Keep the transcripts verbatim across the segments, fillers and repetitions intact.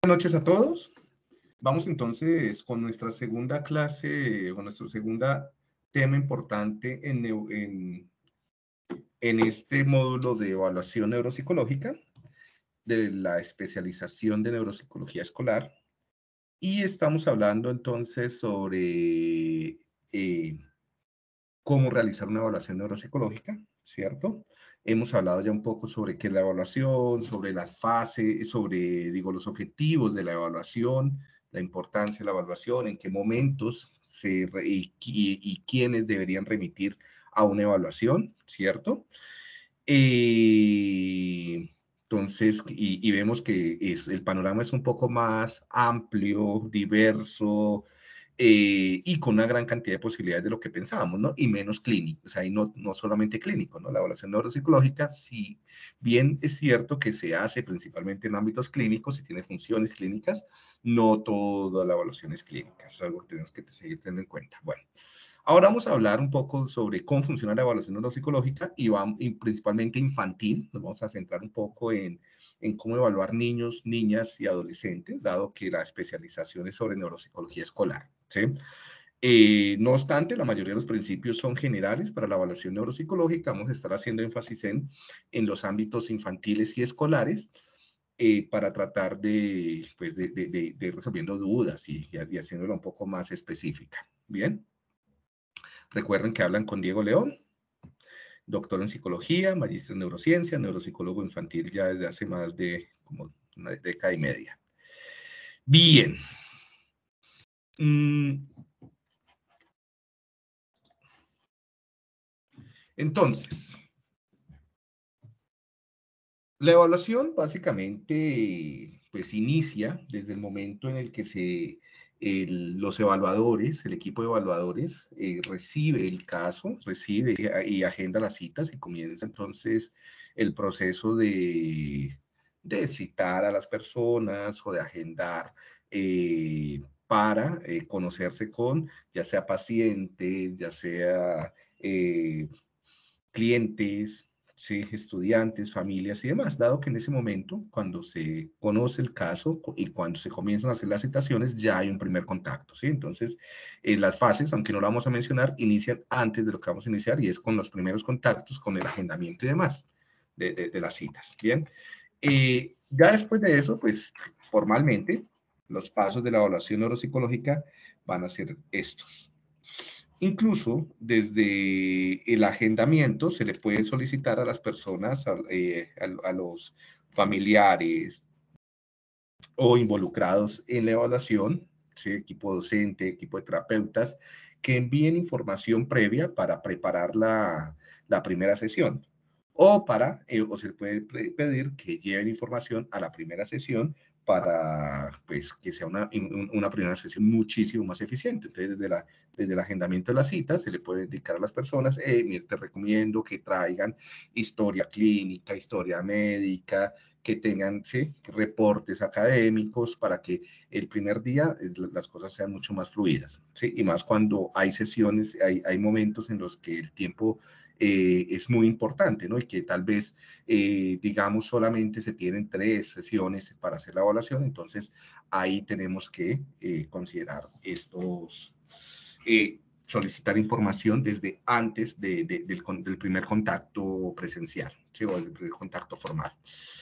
noches a todos. Vamos entonces con nuestra segunda clase, con nuestro segundo tema importante en, en, en este módulo de evaluación neuropsicológica de la especialización de neuropsicología escolar. Y estamos hablando entonces sobre eh, cómo realizar una evaluación neuropsicológica, ¿cierto? Hemos hablado ya un poco sobre qué es la evaluación, sobre las fases, sobre, digo, los objetivos de la evaluación, la importancia de la evaluación, en qué momentos se re, y, y, y quiénes deberían remitir a una evaluación, ¿cierto? Eh, entonces, y, y vemos que es, el panorama es un poco más amplio, diverso, eh, y con una gran cantidad de posibilidades de lo que pensábamos, ¿no? Y menos clínico, o sea, y no, no solamente clínico, ¿no? La evaluación neuropsicológica, si bien es cierto que se hace principalmente en ámbitos clínicos y tiene funciones clínicas, no toda la evaluación es clínica, eso es algo que tenemos que seguir teniendo en cuenta. Bueno. Ahora vamos a hablar un poco sobre cómo funciona la evaluación neuropsicológica y, va, y principalmente infantil. Nos vamos a centrar un poco en, en cómo evaluar niños, niñas y adolescentes, dado que la especialización es sobre neuropsicología escolar, ¿sí? Eh, no obstante, la mayoría de los principios son generales para la evaluación neuropsicológica. Vamos a estar haciendo énfasis en, en los ámbitos infantiles y escolares, eh, para tratar de, pues de, de, de, de resolviendo dudas y, y haciéndola un poco más específica. ¿Bien? Recuerden que hablan con Diego León, doctor en psicología, magíster en neurociencia, neuropsicólogo infantil ya desde hace más de como una década y media. Bien. Mm. Entonces, la evaluación básicamente pues inicia desde el momento en el que se, el, los evaluadores, el equipo de evaluadores eh, recibe el caso, recibe y agenda las citas y comienza entonces el proceso de, de citar a las personas o de agendar eh, para eh, conocerse con ya sea pacientes, ya sea eh, clientes, ¿sí? Estudiantes, familias y demás, dado que en ese momento, cuando se conoce el caso y cuando se comienzan a hacer las citaciones, ya hay un primer contacto, ¿sí? Entonces, eh, las fases, aunque no lo vamos a mencionar, inician antes de lo que vamos a iniciar y es con los primeros contactos, con el agendamiento y demás de, de, de las citas, ¿bien? Eh, ya después de eso, pues, formalmente, los pasos de la evaluación neuropsicológica van a ser estos. Incluso desde el agendamiento se le puede solicitar a las personas, a, eh, a, a los familiares o involucrados en la evaluación, ¿sí? Equipo docente, equipo de terapeutas, que envíen información previa para preparar la, la primera sesión. O, para, eh, o se puede pedir que lleven información a la primera sesión para pues, que sea una, una primera sesión muchísimo más eficiente. Entonces, desde, la, desde el agendamiento de las citas, se le puede indicar a las personas, eh, mira, te recomiendo que traigan historia clínica, historia médica, que tengan, ¿sí?, reportes académicos para que el primer día las cosas sean mucho más fluidas, ¿sí? Y más cuando hay sesiones, hay, hay momentos en los que el tiempo eh, es muy importante, ¿no? Y que tal vez, eh, digamos, solamente se tienen tres sesiones para hacer la evaluación, entonces ahí tenemos que eh, considerar estos, eh, solicitar información desde antes de, de, del, del primer contacto presencial, ¿sí? O del primer contacto formal.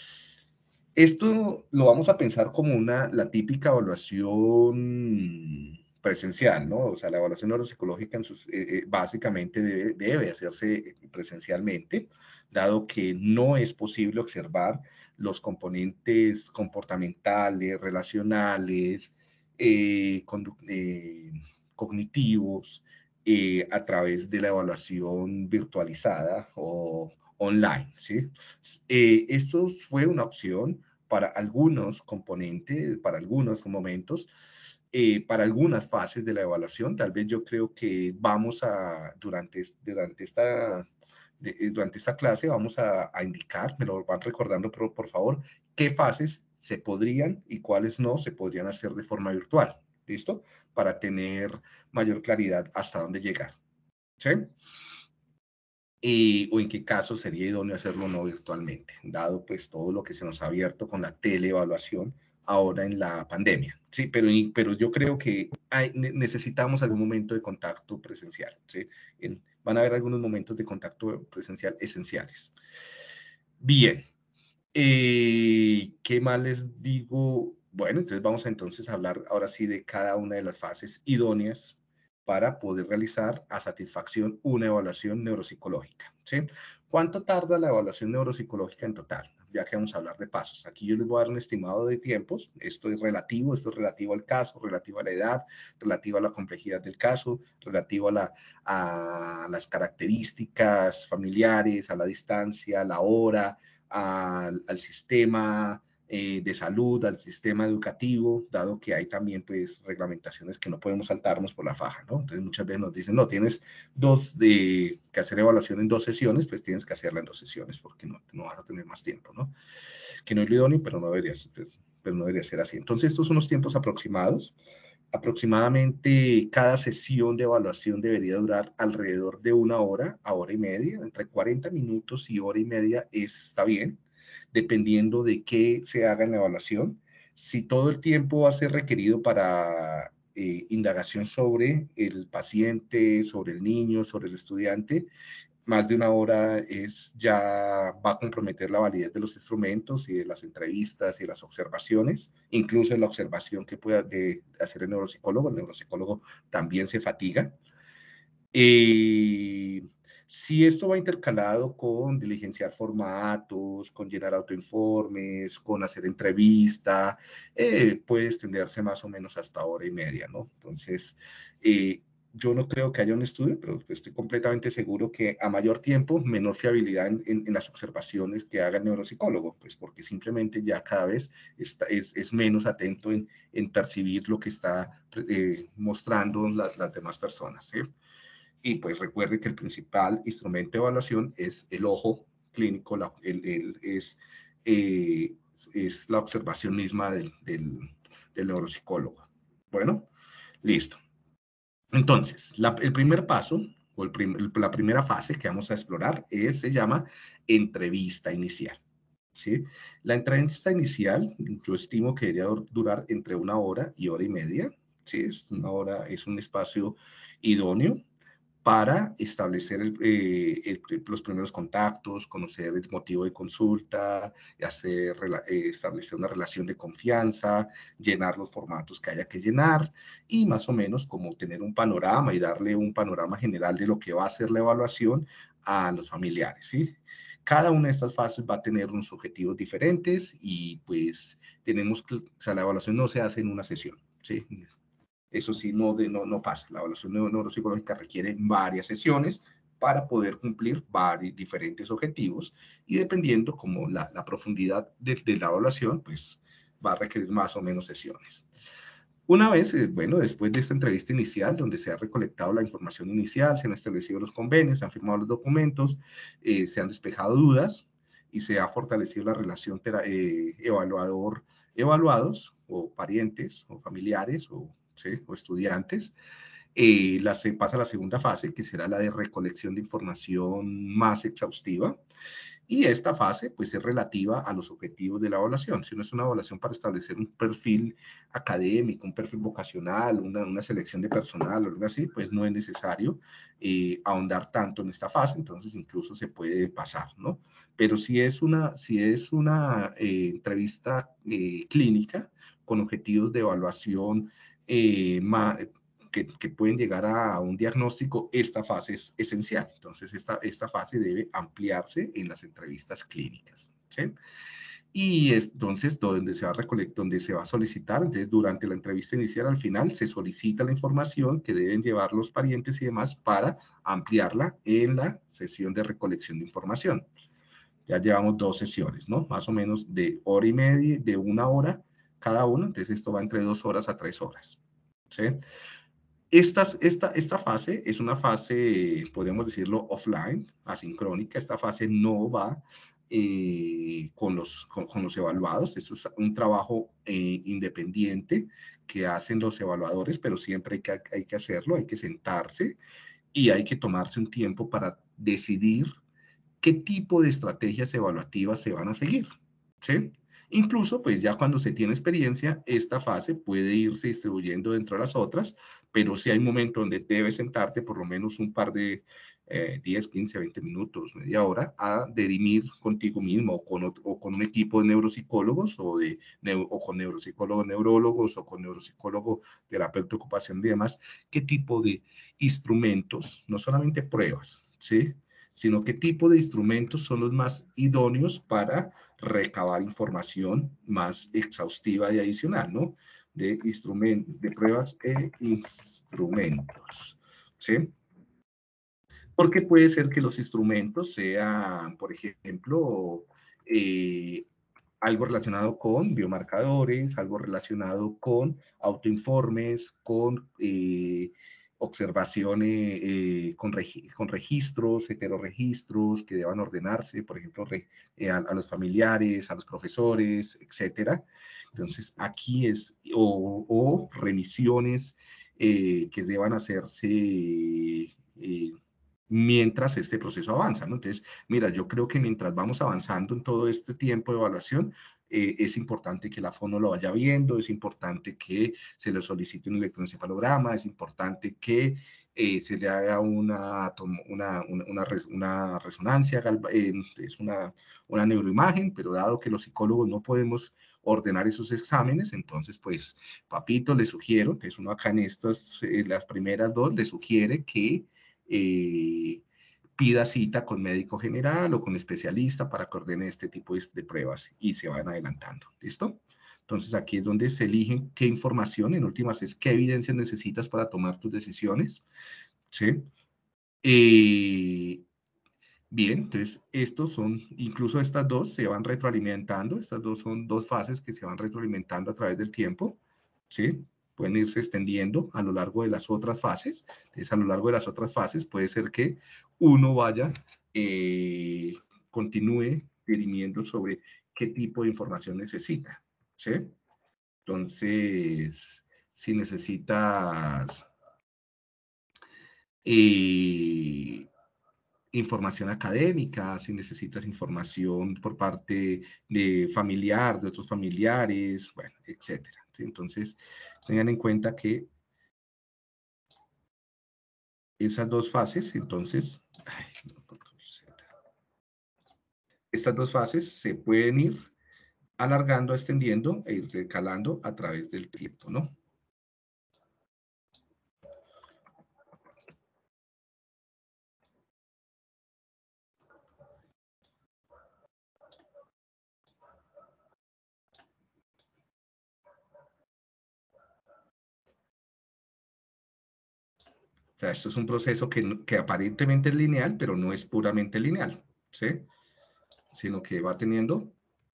Esto lo vamos a pensar como una, la típica evaluación presencial, ¿no? O sea, la evaluación neuropsicológica en sus, eh, básicamente debe, debe hacerse presencialmente, dado que no es posible observar los componentes comportamentales, relacionales, eh, eh, cognitivos, eh, a través de la evaluación virtualizada o online, ¿sí? Eh, esto fue una opción para algunos componentes, para algunos momentos, eh, para algunas fases de la evaluación. Tal vez yo creo que vamos a, durante, durante, esta, de, durante esta clase, vamos a, a indicar, me lo van recordando por, por favor, qué fases se podrían y cuáles no se podrían hacer de forma virtual. ¿Listo? Para tener mayor claridad hasta dónde llegar. ¿Sí? Y, o en qué caso sería idóneo hacerlo no virtualmente, dado pues todo lo que se nos ha abierto con la teleevaluación ahora en la pandemia, ¿sí? Pero, pero yo creo que hay, necesitamos algún momento de contacto presencial, ¿sí? En, van a haber algunos momentos de contacto presencial esenciales. Bien, eh, ¿qué más les digo? Bueno, entonces vamos a entonces hablar ahora sí de cada una de las fases idóneas para poder realizar a satisfacción una evaluación neuropsicológica, ¿sí? ¿Cuánto tarda la evaluación neuropsicológica en total? Ya que vamos a hablar de pasos. Aquí yo les voy a dar un estimado de tiempos. Esto es relativo, esto es relativo al caso, relativo a la edad, relativo a la complejidad del caso, relativo a, la, a las características familiares, a la distancia, a la hora, al, al sistema eh, de salud, al sistema educativo, dado que hay también pues reglamentaciones que no podemos saltarnos por la faja, ¿no? Entonces muchas veces nos dicen, no, tienes dos de, que hacer evaluación en dos sesiones, pues tienes que hacerla en dos sesiones porque no, no vas a tener más tiempo, ¿no? Que no es lo idóneo, pero no debería, pero, pero no debería ser así. Entonces estos son los tiempos aproximados. Aproximadamente cada sesión de evaluación debería durar alrededor de una hora a hora y media, entre cuarenta minutos y hora y media está bien, dependiendo de qué se haga en la evaluación. Si todo el tiempo va a ser requerido para eh, indagación sobre el paciente, sobre el niño, sobre el estudiante, más de una hora es, ya va a comprometer la validez de los instrumentos y de las entrevistas y de las observaciones, incluso en la observación que pueda de hacer el neuropsicólogo. El neuropsicólogo también se fatiga. Eh, si esto va intercalado con diligenciar formatos, con llenar autoinformes, con hacer entrevista, eh, puede extenderse más o menos hasta hora y media, ¿no? Entonces, eh, yo no creo que haya un estudio, pero estoy completamente seguro que a mayor tiempo, menor fiabilidad en, en, en las observaciones que haga el neuropsicólogo, pues porque simplemente ya cada vez está, es, es, menos atento en, en, percibir lo que está eh, mostrando las, las demás personas, ¿sí? Y pues recuerde que el principal instrumento de evaluación es el ojo clínico, la, el, el, es, eh, es la observación misma del, del, del neuropsicólogo. Bueno, listo. Entonces, la, el primer paso, o el prim, la primera fase que vamos a explorar, es, se llama entrevista inicial. ¿Sí? La entrevista inicial, yo estimo que debería durar entre una hora y hora y media. ¿Sí? Es una hora, es un espacio idóneo para establecer el, eh, el, los primeros contactos, conocer el motivo de consulta, hacer, eh, establecer una relación de confianza, llenar los formatos que haya que llenar y más o menos como tener un panorama y darle un panorama general de lo que va a ser la evaluación a los familiares, ¿sí? Cada una de estas fases va a tener unos objetivos diferentes y pues tenemos que, o sea, la evaluación no se hace en una sesión, ¿sí? Eso sí, no, de, no, no pasa. La evaluación neuropsicológica requiere varias sesiones para poder cumplir varios diferentes objetivos y dependiendo como la, la profundidad de, de la evaluación, pues va a requerir más o menos sesiones. Una vez, eh, bueno, después de esta entrevista inicial, donde se ha recolectado la información inicial, se han establecido los convenios, se han firmado los documentos, eh, se han despejado dudas y se ha fortalecido la relación eh, evaluador-evaluados o parientes o familiares o, ¿sí? o estudiantes. Eh, la, se pasa a la segunda fase, que será la de recolección de información más exhaustiva. Y esta fase, pues, es relativa a los objetivos de la evaluación. Si no es una evaluación para establecer un perfil académico, un perfil vocacional, una, una selección de personal o algo así, pues no es necesario eh, ahondar tanto en esta fase, entonces incluso se puede pasar, ¿no? Pero si es una, si es una eh, entrevista eh, clínica con objetivos de evaluación eh, más, que, que, pueden llegar a un diagnóstico, esta fase es esencial. Entonces, esta, esta fase debe ampliarse en las entrevistas clínicas, ¿sí? Y es, entonces, donde se va a recolectar, donde se va a solicitar, entonces, durante la entrevista inicial, al final, se solicita la información que deben llevar los parientes y demás para ampliarla en la sesión de recolección de información. Ya llevamos dos sesiones, ¿no? Más o menos de hora y media, de una hora cada una, entonces esto va entre dos horas a tres horas, ¿sí? Esta, esta, esta fase es una fase, podemos decirlo, offline, asincrónica. Esta fase no va eh, con, los, con, con los evaluados. Eso es un trabajo eh, independiente que hacen los evaluadores, pero siempre hay que, hay que hacerlo, hay que sentarse y hay que tomarse un tiempo para decidir qué tipo de estrategias evaluativas se van a seguir, ¿sí? Incluso, pues ya cuando se tiene experiencia, esta fase puede irse distribuyendo dentro de las otras, pero sí hay un momento donde debes sentarte por lo menos un par de eh, diez, quince, veinte minutos, media hora, a dirimir contigo mismo o con, otro, o con un equipo de neuropsicólogos o, de, o con neuropsicólogos neurólogos o con neuropsicólogo terapeuta ocupación y demás, qué tipo de instrumentos, no solamente pruebas, ¿sí? Sino qué tipo de instrumentos son los más idóneos para recabar información más exhaustiva y adicional, ¿no? De, instrumentos, de pruebas e instrumentos, ¿sí? Porque puede ser que los instrumentos sean, por ejemplo, eh, algo relacionado con biomarcadores, algo relacionado con autoinformes, con eh, observaciones, eh, con, regi con, registros, heteroregistros que deban ordenarse, por ejemplo, re, eh, a, a, los familiares, a los profesores, etcétera. Entonces, aquí es, o, o remisiones eh, que deban hacerse eh, mientras este proceso avanza, ¿no? Entonces, mira, yo creo que mientras vamos avanzando en todo este tiempo de evaluación, eh, es importante que la fono lo vaya viendo, es importante que se le solicite un electroencefalograma, es importante que eh, se le haga una, una, una, una, res, una resonancia, eh, es una, una neuroimagen, pero dado que los psicólogos no podemos ordenar esos exámenes, entonces, pues, papito, le sugiero, que es uno acá en estas, eh, las primeras dos, le sugiere que eh, pida cita con médico general o con especialista para que ordene este tipo de, de pruebas y se van adelantando. ¿Listo? Entonces aquí es donde se eligen qué información, en últimas es qué evidencias necesitas para tomar tus decisiones. ¿Sí? Eh, bien, entonces estos son, incluso estas dos se van retroalimentando, estas dos son dos fases que se van retroalimentando a través del tiempo. ¿Sí? Pueden irse extendiendo a lo largo de las otras fases. Entonces, a lo largo de las otras fases puede ser que uno vaya, eh, continúe dirimiendo sobre qué tipo de información necesita. ¿Sí? Entonces, si necesitas eh, información académica, si necesitas información por parte de familiar, de otros familiares, bueno, etcétera. ¿Sí? Entonces, tengan en cuenta que esas dos fases, entonces, ay, estas dos fases se pueden ir alargando, extendiendo e ir recalando a través del tiempo, ¿no? O sea, esto es un proceso que, que aparentemente es lineal, pero no es puramente lineal, ¿sí? Sino que va teniendo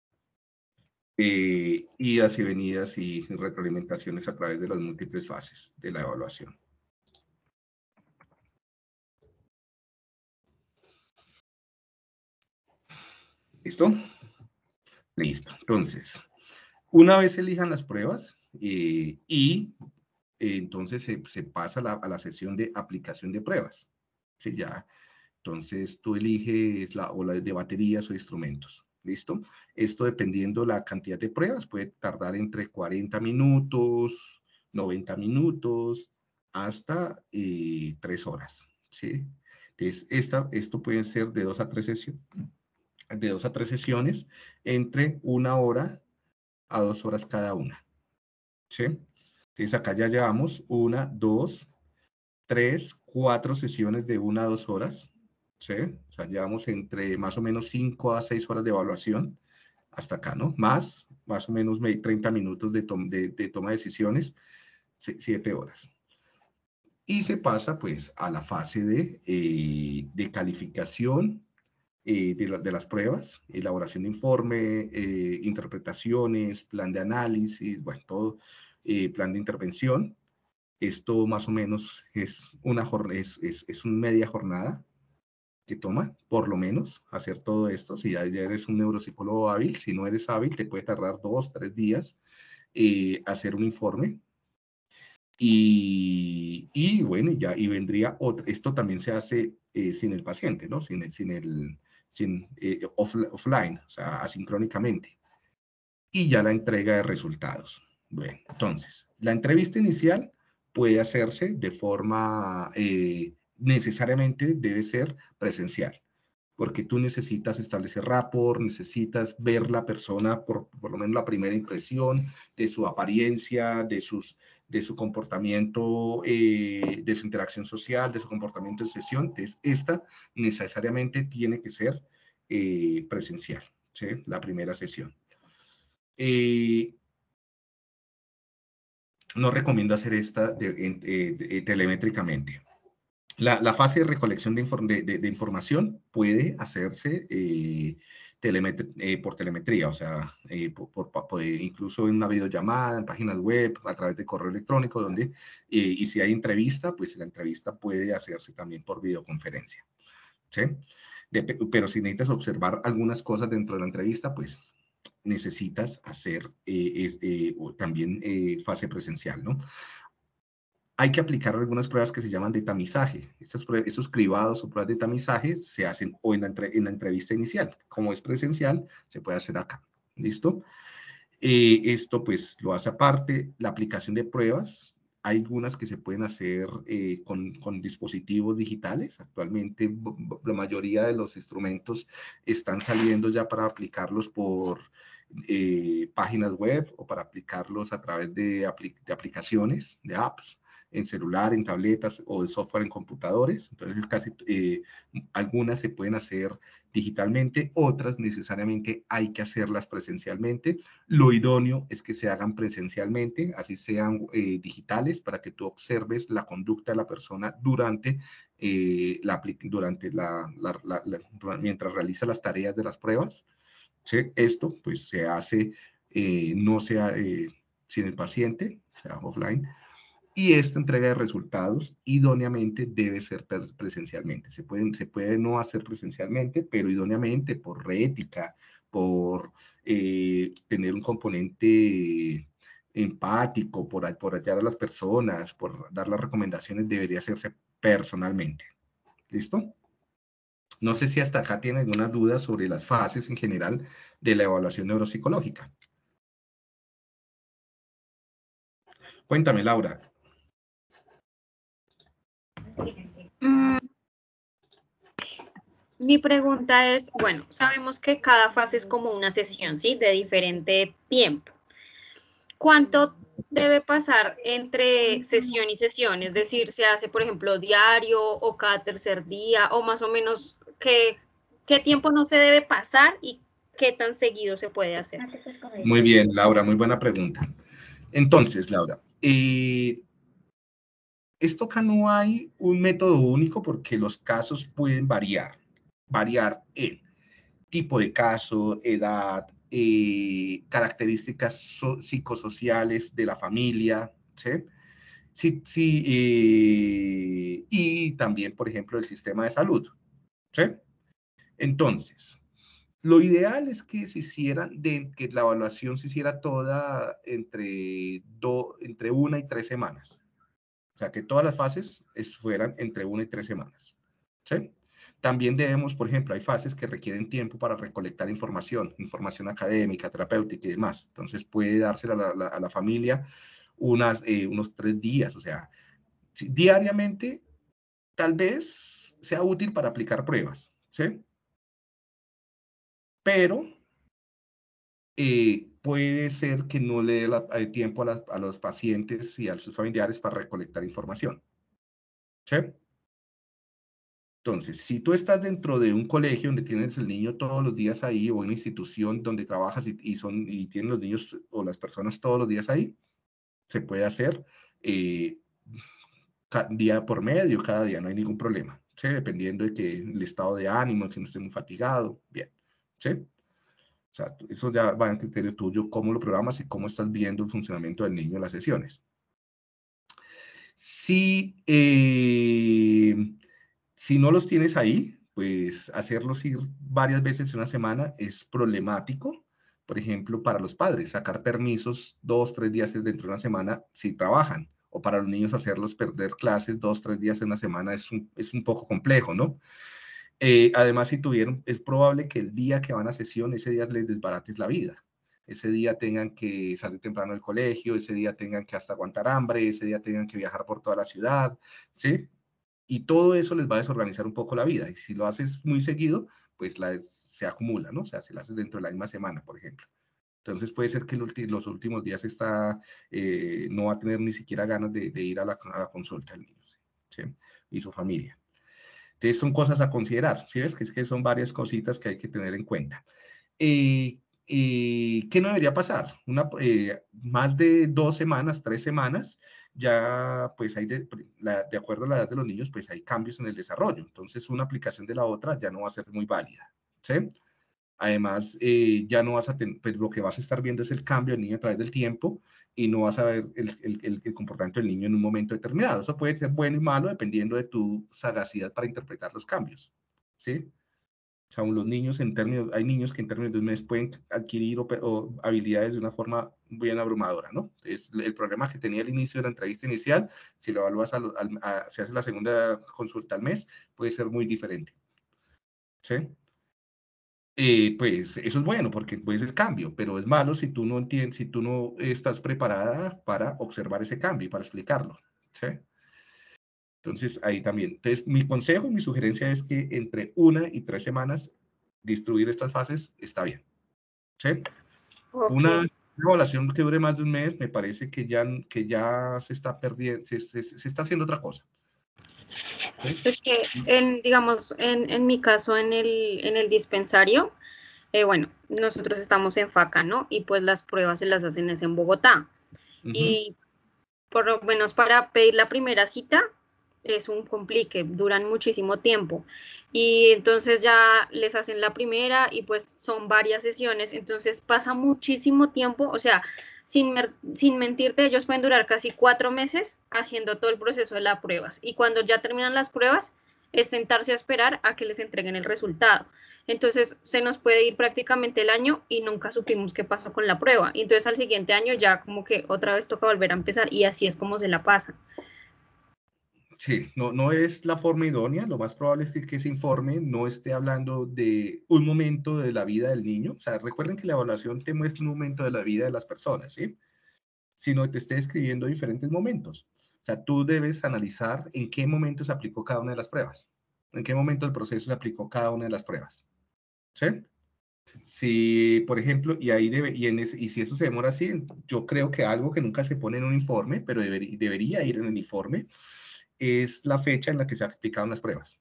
eh, idas y venidas y retroalimentaciones a través de las múltiples fases de la evaluación. ¿Listo? Listo. Entonces, una vez elijan las pruebas eh, y eh, entonces se, se pasa a la, a la sesión de aplicación de pruebas. ¿Sí? Ya. Entonces tú eliges la ola de baterías o instrumentos. ¿Listo? Esto dependiendo la cantidad de pruebas, puede tardar entre cuarenta minutos, noventa minutos, hasta eh, tres horas. ¿Sí? Entonces, esta, esto puede ser de dos a tres sesiones, de dos a tres sesiones, entre una hora a dos horas cada una. ¿Sí? Entonces acá ya llevamos una, dos, tres, cuatro sesiones de una a dos horas. ¿Sí? O sea, llevamos entre más o menos cinco a seis horas de evaluación hasta acá, ¿no? Más, más o menos treinta minutos de, tom de, de toma de decisiones, siete horas. Y se pasa pues a la fase de, eh, de calificación eh, de, la, de, las pruebas, elaboración de informe, eh, interpretaciones, plan de análisis, bueno, todo, eh, plan de intervención. Esto más o menos es una jornada, es, es, es una media jornada que toma, por lo menos, hacer todo esto. Si ya, ya eres un neuropsicólogo hábil, si no eres hábil, te puede tardar dos, tres días eh, hacer un informe. Y, y, bueno, ya, y vendría otro, esto también se hace eh, sin el paciente, ¿no? Sin, sin el, sin, eh, off, offline, o sea, asincrónicamente. y ya la entrega de resultados. Bueno, entonces, la entrevista inicial puede hacerse de forma, eh, necesariamente debe ser presencial, porque tú necesitas establecer rapport, necesitas ver la persona, por, por lo menos la primera impresión de su apariencia, de, sus, de su comportamiento, eh, de su interacción social, de su comportamiento en sesión. Entonces, esta necesariamente tiene que ser eh, presencial, ¿sí? La primera sesión. Eh, no recomiendo hacer esta de, de, de, telemétricamente. La, la, fase de recolección de, inform de, de, de información puede hacerse eh, telemet eh, por telemetría, o sea, eh, por, por, por, incluso en una videollamada, en páginas web, a través de correo electrónico, donde, eh, y si hay entrevista, pues la entrevista puede hacerse también por videoconferencia, ¿sí? De, pero si necesitas observar algunas cosas dentro de la entrevista, pues necesitas hacer eh, eh, también eh, fase presencial, ¿no? Hay que aplicar algunas pruebas que se llaman de tamizaje. Estas pruebas, esos cribados o pruebas de tamizaje se hacen o en la, entre, en la entrevista inicial. Como es presencial, se puede hacer acá. ¿Listo? Eh, esto pues lo hace aparte. La aplicación de pruebas, hay algunas que se pueden hacer eh, con, con dispositivos digitales. Actualmente la mayoría de los instrumentos están saliendo ya para aplicarlos por eh, páginas web o para aplicarlos a través de, apl de aplicaciones, de apps, en celular, en tabletas o de software en computadores. Entonces, casi eh, algunas se pueden hacer digitalmente, otras necesariamente hay que hacerlas presencialmente. Lo idóneo es que se hagan presencialmente, así sean eh, digitales, para que tú observes la conducta de la persona durante, eh, la, durante la, la, la, la, mientras realiza las tareas de las pruebas. ¿Sí? Esto pues se hace, eh, no sea eh, sin el paciente, o sea, offline, y esta entrega de resultados idóneamente debe ser presencialmente. Se puede, se puede no hacer presencialmente, pero idóneamente por ética, por eh, tener un componente empático, por, por hallar a las personas, por dar las recomendaciones, debería hacerse personalmente. ¿Listo? No sé si hasta acá tiene alguna duda sobre las fases en general de la evaluación neuropsicológica. Cuéntame, Laura. Mm, mi pregunta es, bueno, sabemos que cada fase es como una sesión, ¿sí? De diferente tiempo. ¿Cuánto debe pasar entre sesión y sesión? Es decir, ¿se hace, por ejemplo, diario o cada tercer día? O más o menos, ¿qué, qué tiempo no se debe pasar y qué tan seguido se puede hacer? Muy bien, Laura, muy buena pregunta. Entonces, Laura, eh, esto acá no hay un método único porque los casos pueden variar. Variar en tipo de caso, edad, eh, características so psicosociales de la familia, ¿sí? Sí, sí, eh, y también, por ejemplo, el sistema de salud, ¿sí? Entonces, lo ideal es que se hiciera, de, que la evaluación se hiciera toda entre, do, entre una y tres semanas. O sea, que todas las fases fueran entre una y tres semanas. ¿Sí? También debemos, por ejemplo, hay fases que requieren tiempo para recolectar información, información académica, terapéutica y demás. Entonces puede dársela a la, la, a la familia unas, eh, unos tres días. O sea, si, diariamente tal vez sea útil para aplicar pruebas. ¿Sí? Pero eh, puede ser que no le dé la, el tiempo a, las, a los pacientes y a sus familiares para recolectar información. ¿Sí? Entonces, si tú estás dentro de un colegio donde tienes el niño todos los días ahí, o una institución donde trabajas y, y, son, y tienen los niños o las personas todos los días ahí, se puede hacer eh, día por medio, cada día, no hay ningún problema, ¿sí? Dependiendo de que el estado de ánimo, que no esté muy fatigado, bien, ¿sí? O sea, eso ya va en criterio tuyo, cómo lo programas y cómo estás viendo el funcionamiento del niño en las sesiones. Si, eh, si no los tienes ahí, pues hacerlos ir varias veces en una semana es problemático. Por ejemplo, para los padres, sacar permisos dos, tres días dentro de una semana si trabajan. O para los niños hacerlos perder clases dos, tres días en una semana es un, es un poco complejo, ¿no? Eh, además, si tuvieron, es probable que el día que van a sesión, ese día les desbarates la vida. ese día tengan que salir temprano del colegio, ese día tengan que hasta aguantar hambre, ese día tengan que viajar por toda la ciudad, ¿sí? Y todo eso les va a desorganizar un poco la vida. Y si lo haces muy seguido, pues la, se acumula, ¿no? O sea, si lo haces dentro de la misma semana, por ejemplo. Entonces puede ser que los últimos días está, eh, no va a tener ni siquiera ganas de, de ir a la, a la consulta del niño, ¿sí? Y su familia. Entonces son cosas a considerar, ¿sí ves? Que es que son varias cositas que hay que tener en cuenta. Eh, eh, ¿Qué no debería pasar? Una, eh, más de dos semanas, tres semanas, ya pues hay, de, la, de acuerdo a la edad de los niños, pues hay cambios en el desarrollo. Entonces una aplicación de la otra ya no va a ser muy válida, ¿sí? Además, eh, ya no vas a tener, pues lo que vas a estar viendo es el cambio del niño a través del tiempo y no vas a ver el, el, el, el comportamiento del niño en un momento determinado. Eso puede ser bueno y malo dependiendo de tu sagacidad para interpretar los cambios, ¿sí? O sea, los niños en términos, hay niños que en términos de un mes pueden adquirir o, o habilidades de una forma bien abrumadora, ¿no? Entonces, el problema que tenía al inicio de la entrevista inicial, si lo evalúas, a, a, a, si haces la segunda consulta al mes, puede ser muy diferente, ¿sí? Eh, pues eso es bueno porque puede ser cambio, pero es malo si tú no entiendes, si tú no estás preparada para observar ese cambio y para explicarlo, ¿sí? Entonces, ahí también. Entonces, mi consejo, mi sugerencia es que entre una y tres semanas distribuir estas fases está bien, ¿sí? Ok. Una evaluación que dure más de un mes, me parece que ya, que ya se está perdiendo, se, se, se está haciendo otra cosa. ¿Sí? Es que, en, digamos, en, en mi caso, en el, en el dispensario, eh, bueno, nosotros estamos en FACA, ¿no? Y pues las pruebas se las hacen es en Bogotá. Uh-huh. Y por lo menos para pedir la primera cita es un complique, duran muchísimo tiempo. Y entonces ya les hacen la primera y pues son varias sesiones, entonces pasa muchísimo tiempo, o sea, sin, sin mentirte, ellos pueden durar casi cuatro meses haciendo todo el proceso de las pruebas. Y cuando ya terminan las pruebas, es sentarse a esperar a que les entreguen el resultado. Entonces se nos puede ir prácticamente el año y nunca supimos qué pasó con la prueba. Y entonces al siguiente año ya como que otra vez toca volver a empezar y así es como se la pasan. Sí, no, no es la forma idónea. Lo más probable es que, que ese informe no esté hablando de un momento de la vida del niño. O sea, recuerden que la evaluación te muestra un momento de la vida de las personas, ¿sí? Sino que te esté describiendo diferentes momentos. O sea, tú debes analizar en qué momento se aplicó cada una de las pruebas. En qué momento del proceso se aplicó cada una de las pruebas. ¿Sí? Si, por ejemplo, y ahí debe, y, en ese, y si eso se demora así, yo creo que algo que nunca se pone en un informe, pero debería, debería ir en el informe, es la fecha en la que se aplicaron las pruebas.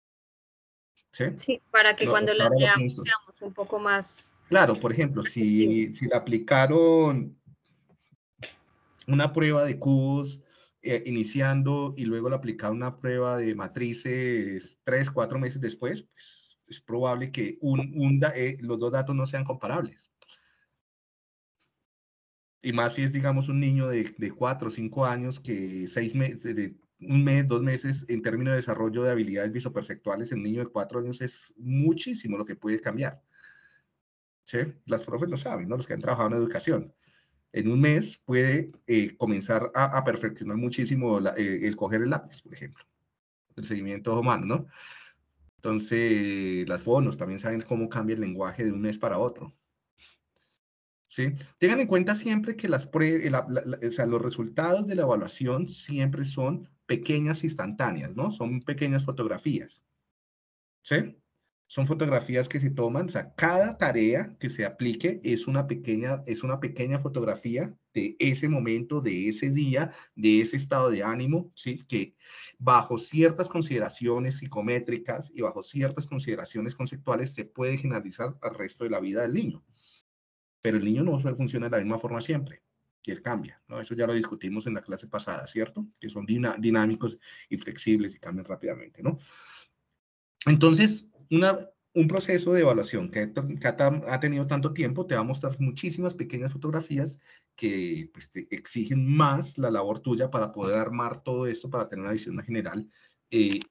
¿Sí? Sí, para que No, cuando las ahora lo veamos pienso. seamos un poco más... Claro, por ejemplo, si, si le aplicaron una prueba de cubos eh, iniciando y luego le aplicaron una prueba de matrices tres, cuatro meses después, pues es probable que un, un da, eh, los dos datos no sean comparables. Y más si es, digamos, un niño de, de cuatro o cinco años que seis meses, de un mes, dos meses, en términos de desarrollo de habilidades visoperceptuales, en un niño de cuatro años es muchísimo lo que puede cambiar. ¿Sí? Las profes lo saben, ¿no? Los que han trabajado en educación. En un mes puede eh, comenzar a, a, perfeccionar muchísimo la, eh, el coger el lápiz, por ejemplo, el seguimiento humano, ¿no? Entonces, las fonos también saben cómo cambia el lenguaje de un mes para otro. ¿Sí? Tengan en cuenta siempre que las pruebas, la, la, la, o sea, los resultados de la evaluación siempre son pequeñas instantáneas, ¿no? Son pequeñas fotografías. ¿Sí? Son fotografías que se toman, o sea, cada tarea que se aplique es una pequeña, es una pequeña fotografía de ese momento, de ese día, de ese estado de ánimo, ¿sí? Que bajo ciertas consideraciones psicométricas y bajo ciertas consideraciones conceptuales se puede generalizar al resto de la vida del niño. Pero el niño no funciona de la misma forma siempre, y él cambia, ¿no? Eso ya lo discutimos en la clase pasada, ¿cierto? Que son dinámicos y flexibles y cambian rápidamente, ¿no? Entonces, una, un proceso de evaluación que, que ha tenido tanto tiempo te va a mostrar muchísimas pequeñas fotografías que pues, te exigen más la labor tuya para poder armar todo esto, para tener una visión general, eh,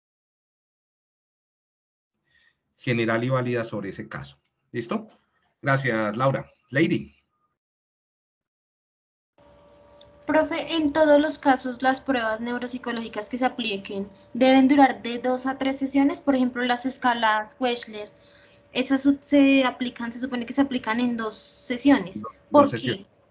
general y válida sobre ese caso. ¿Listo? Gracias, Laura. Lady. Profe, en todos los casos, las pruebas neuropsicológicas que se apliquen deben durar de dos a tres sesiones, por ejemplo, las escalas Wechsler. Esas su- se aplican, se supone que se aplican en dos sesiones. No, ¿Por dos sesiones. qué?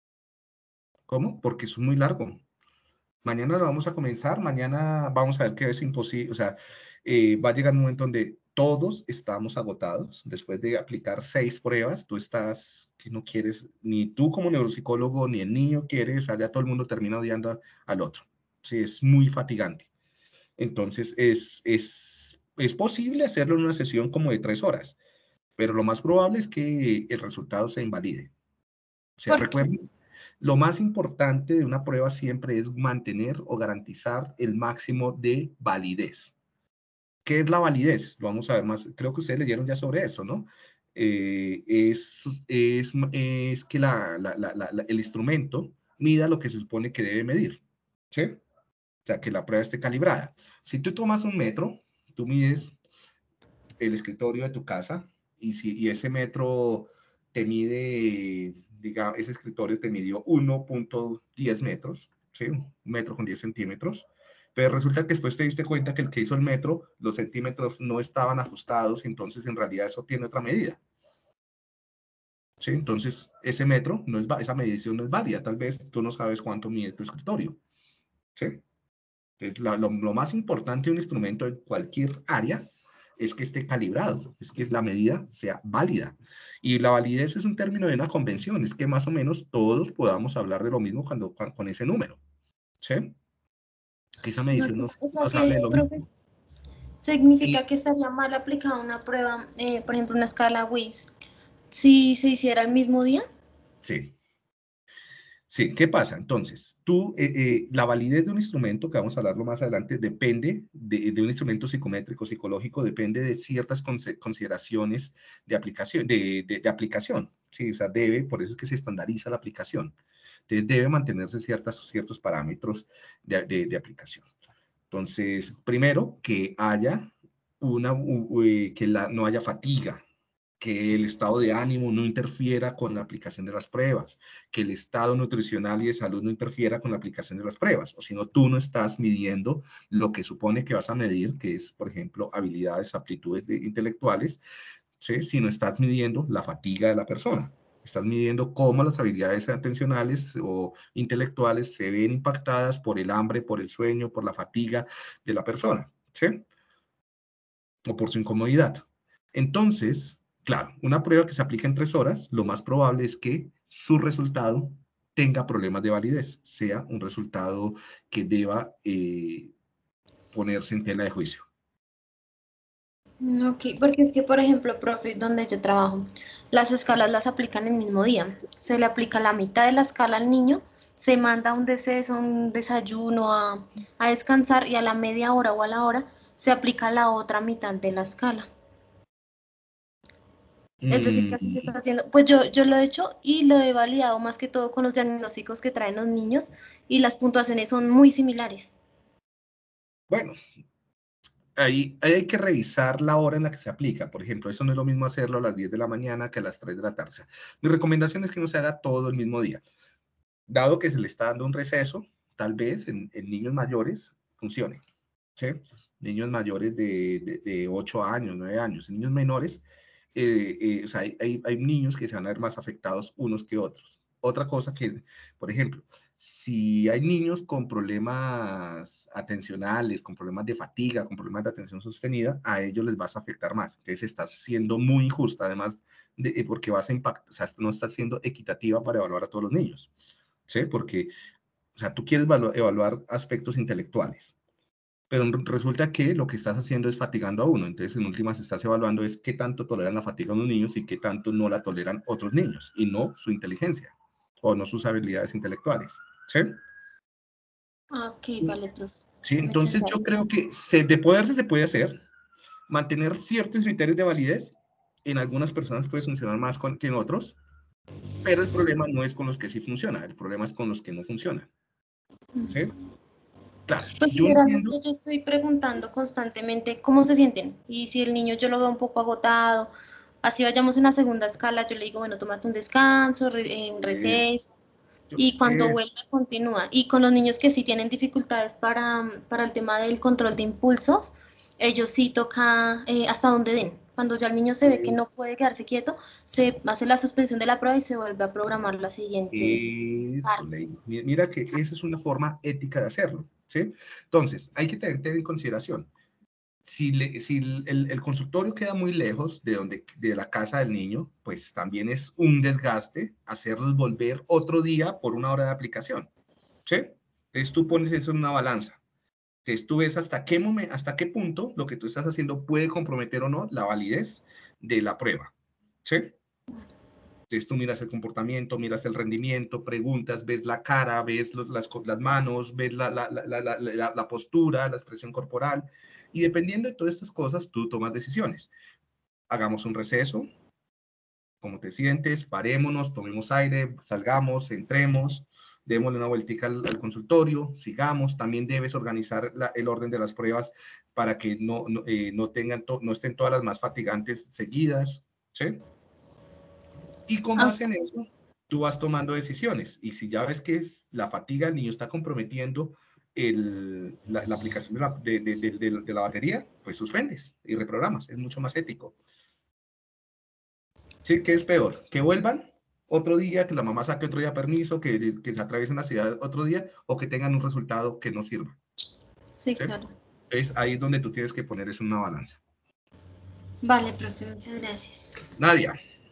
¿Cómo? Porque es muy largo. Mañana lo vamos a comenzar, mañana vamos a ver que es imposible, o sea, eh, va a llegar un momento donde todos estamos agotados. Después de aplicar seis pruebas, tú estás que no quieres, ni tú como neuropsicólogo, ni el niño quiere, o sea, ya todo el mundo termina odiando a- al otro. Sí, es muy fatigante. Entonces, es, es, es posible hacerlo en una sesión como de tres horas, pero lo más probable es que el resultado se invalide. O sea, ¿Por qué? recuerden, lo más importante de una prueba siempre es mantener o garantizar el máximo de validez. ¿Qué es la validez? Lo vamos a ver más, creo que ustedes leyeron ya sobre eso, ¿no? Eh, es, es, es que la, la, la, la, el instrumento mida lo que se supone que debe medir, ¿sí? O sea, que la prueba esté calibrada. Si tú tomas un metro, tú mides el escritorio de tu casa y, si, y ese metro te mide, diga, ese escritorio te midió uno punto diez metros, ¿sí? Un metro con diez centímetros, pero resulta que después te diste cuenta que el que hizo el metro, los centímetros no estaban ajustados, entonces en realidad eso tiene otra medida, ¿sí? Entonces ese metro, no es, esa medición no es válida, tal vez tú no sabes cuánto mide tu escritorio, ¿sí? Entonces, la, lo, lo más importante de un instrumento en cualquier área es que esté calibrado, es que la medida sea válida. Y la validez es un término de una convención, es que más o menos todos podamos hablar de lo mismo cuando, con, con ese número, ¿sí? Que esa No, medición nos, o sea nos hable que, de lo profe, mismo. Y significa que estaría mal aplicada una prueba, eh, por ejemplo, una escala WIS, si se hiciera el mismo día. sí, sí, ¿qué pasa? Entonces, tú, eh, eh, la validez de un instrumento, que vamos a hablarlo más adelante, depende de, de un instrumento psicométrico, psicológico, depende de ciertas consideraciones de aplicación, de, de, de aplicación, ¿sí? O sea, debe, por eso es que se estandariza la aplicación. Entonces, debe mantenerse ciertas, ciertos parámetros de, de, de aplicación. Entonces, primero, que haya una, u, u, que la, no haya fatiga, que el estado de ánimo no interfiera con la aplicación de las pruebas, que el estado nutricional y de salud no interfiera con la aplicación de las pruebas, o si no, tú no estás midiendo lo que supone que vas a medir, que es, por ejemplo, habilidades, aptitudes de, intelectuales, ¿sí? Si no estás midiendo la fatiga de la persona. Estás midiendo cómo las habilidades atencionales o intelectuales se ven impactadas por el hambre, por el sueño, por la fatiga de la persona, ¿sí? O por su incomodidad. Entonces, claro, una prueba que se aplica en tres horas, lo más probable es que su resultado tenga problemas de validez, sea un resultado que deba eh, ponerse en tela de juicio. Ok, porque es que, por ejemplo, profe, donde yo trabajo, las escalas las aplican el mismo día. Se le aplica la mitad de la escala al niño, se manda un deceso, un desayuno a, a descansar y a la media hora o a la hora se aplica la otra mitad de la escala. Es decir, que así se Mm, está haciendo. Pues yo, yo lo he hecho y lo he validado más que todo con los diagnósticos que traen los niños y las puntuaciones son muy similares. bueno, ahí, ahí hay que revisar la hora en la que se aplica. Por ejemplo, eso no es lo mismo hacerlo a las diez de la mañana que a las tres de la tarde. O sea, mi recomendación es que no se haga todo el mismo día. Dado que se le está dando un receso, tal vez en, en niños mayores funcione, ¿sí? Niños mayores de, de, de ocho años, nueve años, niños menores, eh, eh, o sea, hay, hay, hay niños que se van a ver más afectados unos que otros. Otra cosa que, por ejemplo, si hay niños con problemas atencionales, con problemas de fatiga, con problemas de atención sostenida, a ellos les vas a afectar más. Entonces, estás siendo muy injusta, además, de, eh, porque vas a impactar, o sea, no estás siendo equitativa para evaluar a todos los niños, ¿sí? Porque, o sea, tú quieres evaluar aspectos intelectuales, pero resulta que lo que estás haciendo es fatigando a uno. Entonces, en últimas, estás evaluando es qué tanto toleran la fatiga unos niños y qué tanto no la toleran otros niños, y no su inteligencia, o no sus habilidades intelectuales, ¿sí? Ah, ok, vale, profe. Sí, Muchas entonces yo gracias. creo que se, de poderse se puede hacer, mantener ciertos criterios de validez, en algunas personas puede funcionar más con, que en otros, pero el problema no es con los que sí funciona, el problema es con los que no funcionan, ¿sí? Claro, Pues yo entiendo. generalmente yo estoy preguntando constantemente cómo se sienten y si el niño yo lo veo un poco agotado, así vayamos en la segunda escala, yo le digo, bueno, tómate un descanso, re, eh, un Es, receso y cuando vuelva es, continúa. Y con los niños que sí tienen dificultades para, para el tema del control de impulsos, ellos sí toca eh, hasta donde den. Cuando ya el niño se ve que no puede quedarse quieto, se hace la suspensión de la prueba y se vuelve a programar la siguiente Eso, parte. Ley. Mi- Mira que esa es una forma ética de hacerlo, ¿sí? Entonces, hay que tener, tener en consideración, si, le, si el, el, consultorio queda muy lejos de, donde, de la casa del niño, pues también es un desgaste hacerlos volver otro día por una hora de aplicación, ¿sí? Entonces tú pones eso en una balanza. Entonces tú ves hasta qué, momento, hasta qué punto lo que tú estás haciendo puede comprometer o no la validez de la prueba, ¿sí? Entonces tú miras el comportamiento, miras el rendimiento, preguntas, ves la cara, ves los, las, las manos, ves la, la, la, la, la, la postura, la expresión corporal, y dependiendo de todas estas cosas, tú tomas decisiones. Hagamos un receso, cómo te sientes, parémonos, tomemos aire, salgamos, entremos, démosle una vueltica al, al consultorio, sigamos. También debes organizar la, el orden de las pruebas para que no, no, eh, no, tengan to, no estén todas las más fatigantes seguidas, ¿sí? Y como hacen eso, tú vas tomando decisiones. Y si ya ves que es la fatiga del niño está comprometiendo el, la, la, aplicación de la, de, de, de, de la batería, pues suspendes y reprogramas. Es mucho más ético. ¿Sí? ¿Qué es peor? ¿Que vuelvan otro día, que la mamá saque otro día permiso, que, que se atraviesen la ciudad otro día, o que tengan un resultado que no sirva? Sí, ¿Sí? claro. Es ahí donde tú tienes que poner eso en una balanza. Vale, profe, muchas gracias. Nadia.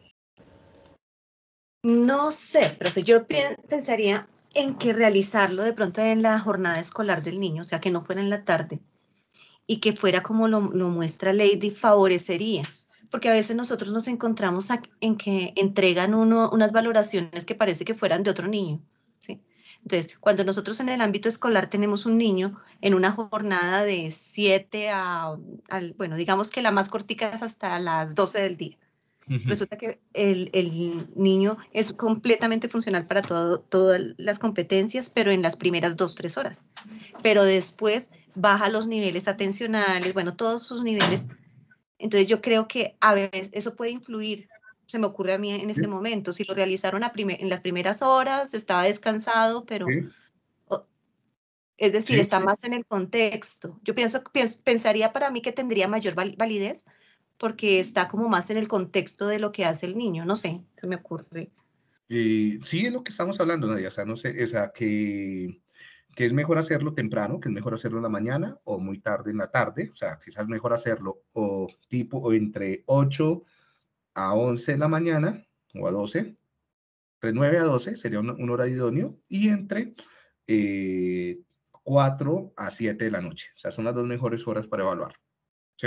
No sé, profe, yo pensaría en que realizarlo de pronto en la jornada escolar del niño, o sea, que no fuera en la tarde, y que fuera como lo, lo muestra Lady, favorecería, porque a veces nosotros nos encontramos a, en que entregan uno, unas valoraciones que parece que fueran de otro niño, ¿sí? Entonces, cuando nosotros en el ámbito escolar tenemos un niño en una jornada de siete a, al, bueno, digamos que la más cortica es hasta las doce del día. Resulta que el, el niño es completamente funcional para todo, todas las competencias, pero en las primeras dos, tres horas. Pero después baja los niveles atencionales, bueno, todos sus niveles. Entonces yo creo que a veces eso puede influir, se me ocurre a mí en este ¿Sí? momento, si lo realizaron a primer, en las primeras horas, estaba descansado, pero... ¿Sí? Es decir, ¿Sí? está más en el contexto. Yo pienso, pienso, pensaría para mí que tendría mayor validez porque está como más en el contexto de lo que hace el niño, no sé, se me ocurre. Eh, sí, es lo que estamos hablando, Nadia, o sea, no sé, o sea, que, que es mejor hacerlo temprano, que es mejor hacerlo en la mañana o muy tarde en la tarde, o sea, quizás mejor hacerlo o tipo o entre ocho a once de la mañana o a doce, entre nueve a doce sería un, un hora idóneo, y entre eh, cuatro a siete de la noche, o sea, son las dos mejores horas para evaluar, ¿sí?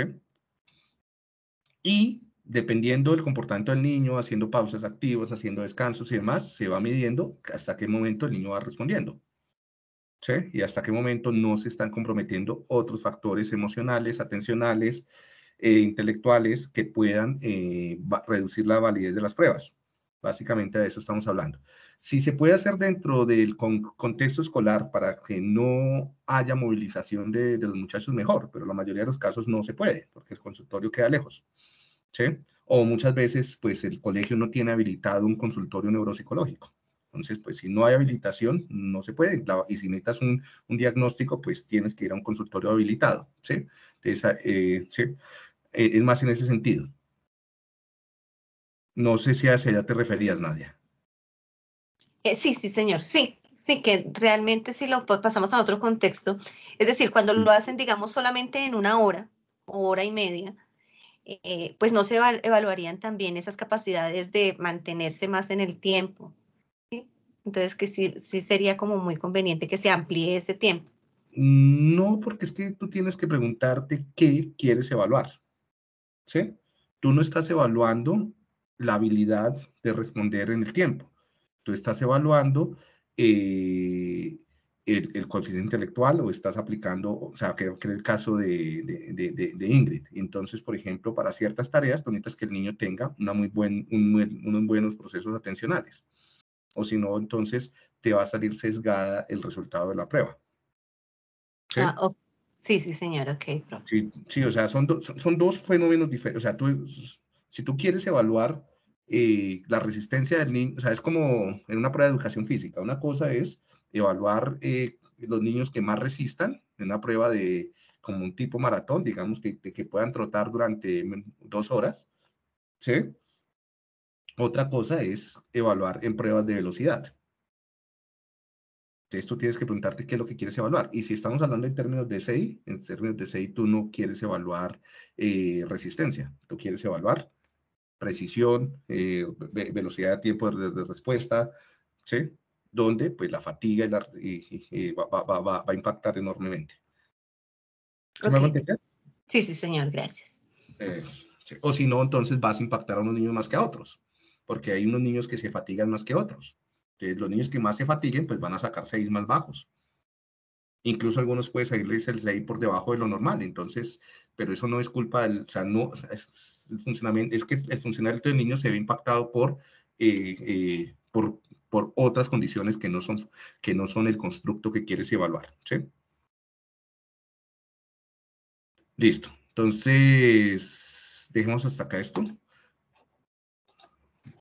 Y dependiendo del comportamiento del niño, haciendo pausas activas, haciendo descansos y demás, se va midiendo hasta qué momento el niño va respondiendo, ¿sí? Y hasta qué momento no se están comprometiendo otros factores emocionales, atencionales, eh, intelectuales que puedan eh, reducir la validez de las pruebas. Básicamente de eso estamos hablando. Si se puede hacer dentro del con contexto escolar para que no haya movilización de, de los muchachos, mejor, pero la mayoría de los casos no se puede, porque el consultorio queda lejos, ¿sí? O muchas veces, pues, el colegio no tiene habilitado un consultorio neuropsicológico. Entonces, pues, si no hay habilitación, no se puede. La, y si necesitas un, un diagnóstico, pues, tienes que ir a un consultorio habilitado, ¿sí? Entonces, eh, ¿sí? Eh, es más en ese sentido. No sé si hacia allá te referías, Nadia. Eh, sí, sí, señor, sí, sí, que realmente si lo pasamos a otro contexto, es decir, cuando lo hacen, digamos, solamente en una hora o hora y media, eh, pues no se evaluarían también esas capacidades de mantenerse más en el tiempo, ¿sí? Entonces, que sí, sí sería como muy conveniente que se amplíe ese tiempo. No, porque es que tú tienes que preguntarte qué quieres evaluar, ¿sí? Tú no estás evaluando la habilidad de responder en el tiempo. Tú estás evaluando eh, el, el coeficiente intelectual o estás aplicando, o sea, creo que es el caso de, de, de, de Ingrid. Entonces, por ejemplo, para ciertas tareas, tú necesitas que el niño tenga una muy buen, un, unos buenos procesos atencionales. O si no, entonces te va a salir sesgada el resultado de la prueba. ¿Sí? Ah, okay. Sí, sí, señor, ok, profe. Sí, sí, o sea, son, do, son, son dos fenómenos diferentes. O sea, tú, si tú quieres evaluar eh, la resistencia del niño, o sea, es como en una prueba de educación física. Una cosa es evaluar eh, los niños que más resistan en una prueba de como un tipo maratón, digamos, que, que puedan trotar durante dos horas, ¿sí? Otra cosa es evaluar en pruebas de velocidad. Entonces tú tienes que preguntarte qué es lo que quieres evaluar. Y si estamos hablando en términos de C I, en términos de C I tú no quieres evaluar eh, resistencia, tú quieres evaluar precisión, eh, ve velocidad de tiempo de, de respuesta, ¿sí? Donde pues la fatiga y la, y, y va, va, va, va a impactar enormemente. ¿Sí me hago Ok. entender? Sí, sí, señor, gracias. Eh, sí. O si no, entonces vas a impactar a unos niños más que a otros, porque hay unos niños que se fatigan más que otros. Entonces, los niños que más se fatiguen, pues van a sacar seis más bajos. Incluso algunos puede salirles el seis por debajo de lo normal, entonces, pero eso no es culpa del, o sea, no, es, el funcionamiento, es que el funcionamiento del niño se ve impactado por, eh, eh, por, por otras condiciones que no son, que no son el constructo que quieres evaluar, ¿sí? Listo. Entonces, dejemos hasta acá esto.